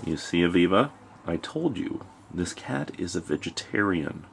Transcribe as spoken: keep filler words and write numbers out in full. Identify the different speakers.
Speaker 1: You see, Aviva? I told you, this cat is a vegetarian.